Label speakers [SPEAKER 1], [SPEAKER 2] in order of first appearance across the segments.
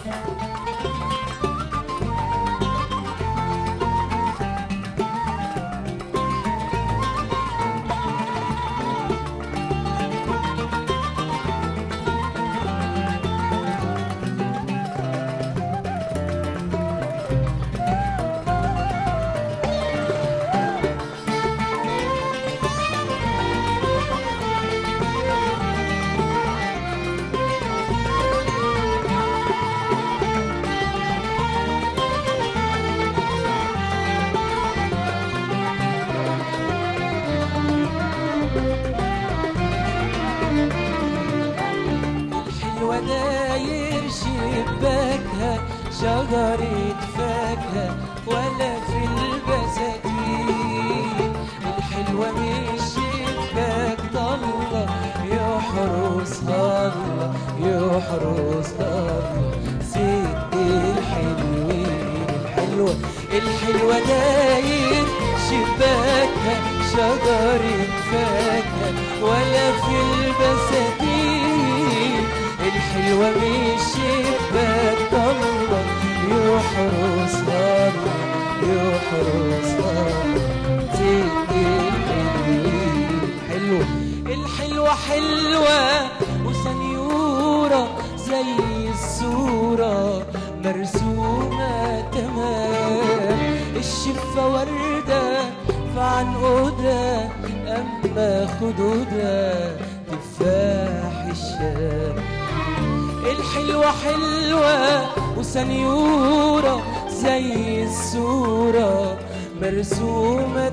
[SPEAKER 1] وداير شباكها شجرة فاكهة ولا في البساتين، الحلوة من الشباك ضلة يحرسها الله يحرسها الله. ست الحلوين الحلوة داير شباكها شجرة فاكهة ولا في البساتين، الحلوة من الشباك الله يحرسها الله يحرسها الله. ست الحلوين الحلوة حلوة وسنيورة زي الصورة مرسومة تمام، الشفة وردة فعنقودة أما خدودة تفاح الشام. الحلوة حلوة وسنيورة زي الصورة مرسومة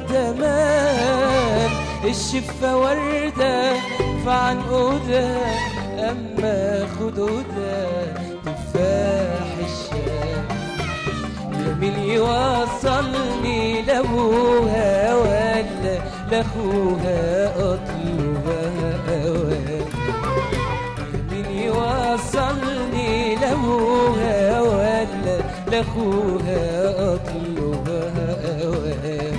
[SPEAKER 1] تمام، الشفة وردة فعنقودة أما خدودة تفاح الشام. مين يوصلني لأبوها ولا لأخوها أطلبها أوام، مين يوصلني لأبوها ولا لأخوها أطلبها أوام.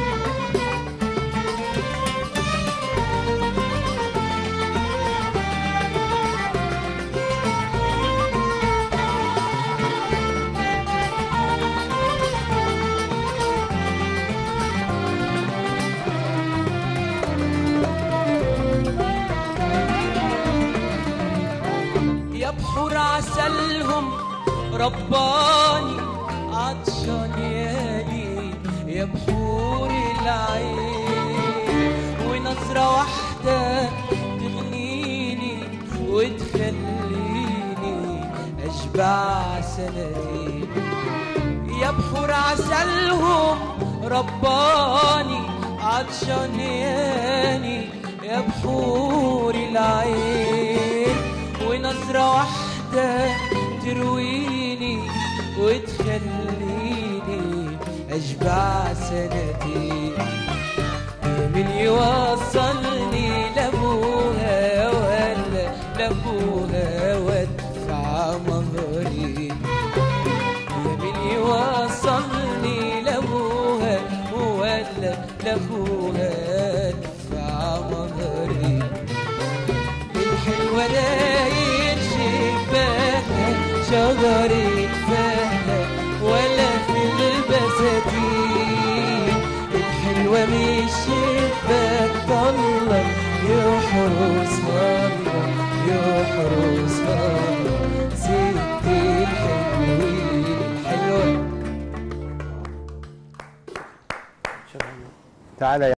[SPEAKER 1] يا بحور عسلهم رباني عطشان يالي يا بحور العين، ونظرة واحدة تغنيني وتخليني أشبع سنتين. يا بحور عسلهم رباني عطشان يالي يا بحور العين، ونظرة واحدة ترويني وتخليني أشبع سنتين. مين يوصلني لأبوها ولا لأخوها وادفع مهري، مين يوصلني لأبوها ولا لأخوها ادفع مهري. الحلوة داير شباكها شجرة فاكهة ولا في البساتين، الحلوة من الشباك الله يحرسها الله يحرسها الله. ست الحلوين الحلوة.
[SPEAKER 2] تعالى